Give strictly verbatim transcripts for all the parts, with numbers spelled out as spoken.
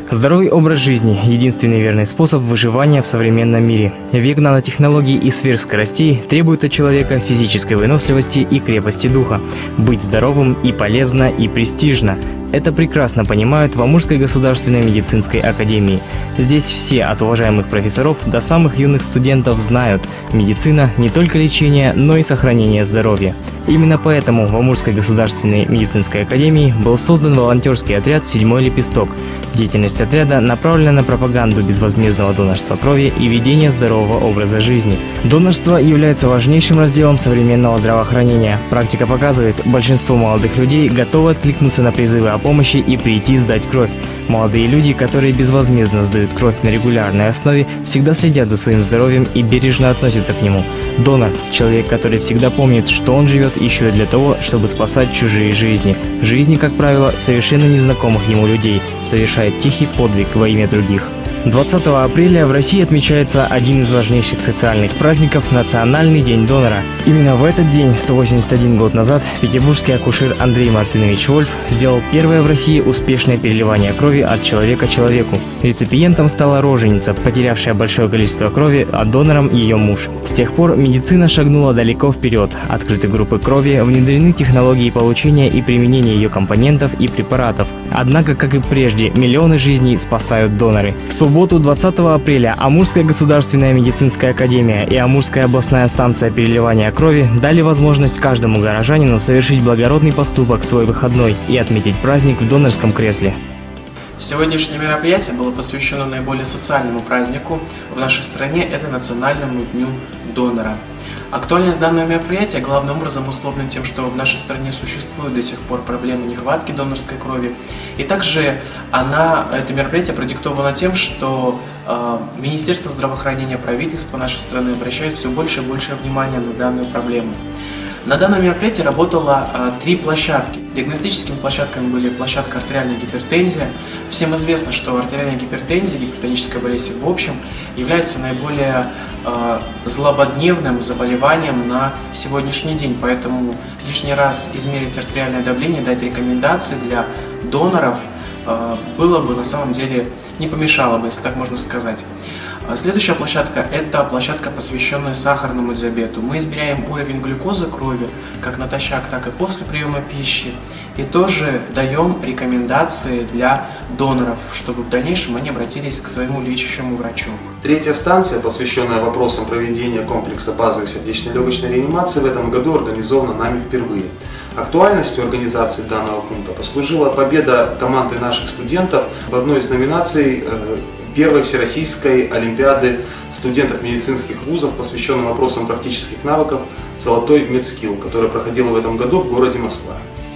Здоровый образ жизни – единственный верный способ выживания в современном мире. Век нанотехнологий и сверхскоростей требует от человека физической выносливости и крепости духа. Быть здоровым и полезно, и престижно. Это прекрасно понимают в Амурской государственной медицинской академии. Здесь все, от уважаемых профессоров до самых юных студентов, знают – медицина – не только лечение, но и сохранение здоровья. Именно поэтому в Амурской государственной медицинской академии был создан волонтерский отряд «Седьмой лепесток». Деятельность отряда направлена на пропаганду безвозмездного донорства крови и ведение здорового образа жизни. Донорство является важнейшим разделом современного здравоохранения. Практика показывает, большинство молодых людей готовы откликнуться на призывы о помощи и прийти сдать кровь. Молодые люди, которые безвозмездно сдают кровь на регулярной основе, всегда следят за своим здоровьем и бережно относятся к нему. Донор – человек, который всегда помнит, что он живет еще и для того, чтобы спасать чужие жизни. Жизни, как правило, совершенно незнакомых ему людей, совершает тихий подвиг во имя других. двадцатого апреля в России отмечается один из важнейших социальных праздников – Национальный день донора. Именно в этот день, сто восемьдесят один год назад, петербургский акушер Андрей Мартынович Вольф сделал первое в России успешное переливание крови от человека человеку. Реципиентом стала роженица, потерявшая большое количество крови, а донором ее муж. С тех пор медицина шагнула далеко вперед. Открыты группы крови, внедрены технологии получения и применения ее компонентов и препаратов. Однако, как и прежде, миллионы жизней спасают доноры. В субботу, двадцатого апреля, Амурская государственная медицинская академия и Амурская областная станция переливания крови дали возможность каждому горожанину совершить благородный поступок в свой выходной и отметить праздник в донорском кресле. Сегодняшнее мероприятие было посвящено наиболее социальному празднику в нашей стране – это Национальному дню донора. Актуальность данного мероприятия главным образом условлена тем, что в нашей стране существует до сих пор проблема нехватки донорской крови. И также она, это мероприятие продиктовано тем, что э, Министерство здравоохранения, правительство нашей страны обращают все больше и больше внимания на данную проблему. На данном мероприятии работало э, три площадки. Диагностическими площадками были площадка артериальная гипертензия. Всем известно, что артериальная гипертензия, гипертоническая болезнь в общем, является наиболее э, злободневным заболеванием на сегодняшний день. Поэтому лишний раз измерить артериальное давление, дать рекомендации для доноров э, было бы на самом деле не помешало бы, если так можно сказать. Следующая площадка – это площадка, посвященная сахарному диабету. Мы измеряем уровень глюкозы крови как натощак, так и после приема пищи. И тоже даем рекомендации для доноров, чтобы в дальнейшем они обратились к своему лечащему врачу. Третья станция, посвященная вопросам проведения комплекса базовой сердечно-легочной реанимации, в этом году организована нами впервые. Актуальностью организации данного пункта послужила победа команды наших студентов в одной из номинаций первой Всероссийской олимпиады студентов медицинских вузов, посвященной вопросам практических навыков «Золотой медскилл», которая проходила в этом году в городе Москва.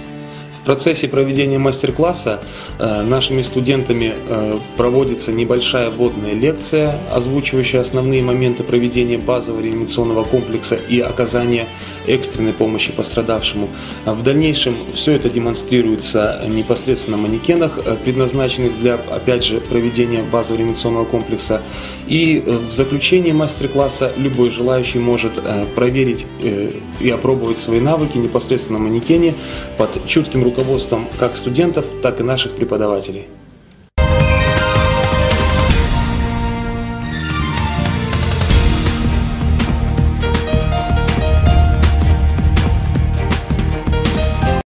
В процессе проведения мастер-класса э, нашими студентами э, проводится небольшая вводная лекция, озвучивающая основные моменты проведения базового реанимационного комплекса и оказания экстренной помощи пострадавшему. В дальнейшем все это демонстрируется непосредственно на манекенах, предназначенных для, опять же, проведения базового реанимационного комплекса. И в заключении мастер-класса любой желающий может э, проверить э, и опробовать свои навыки непосредственно на манекене под чутким руководством как студентов, так и наших преподавателей.